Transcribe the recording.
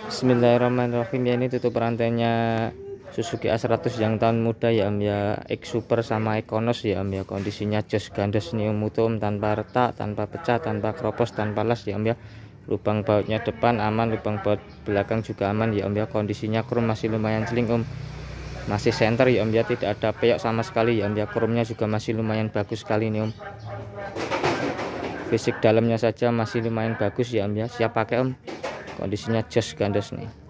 Bismillahirrahmanirrahim. Ya, ini tutup rantainya Suzuki A100 yang tahun muda ya Om ya, X Super sama Econos ya Om ya. Kondisinya jos gandos nih Om, utuh tanpa retak, tanpa pecah, tanpa kropos, tanpa las ya Om ya. Lubang bautnya depan aman, lubang baut belakang juga aman ya Om ya. Kondisinya krom masih lumayan celing Om, masih center ya Om ya, tidak ada peyok sama sekali ya Om ya. Kromnya juga masih lumayan bagus sekali nih Om. Fisik dalamnya saja masih lumayan bagus ya Om ya, siap pakai Om. Kondisinya jos gandos nih.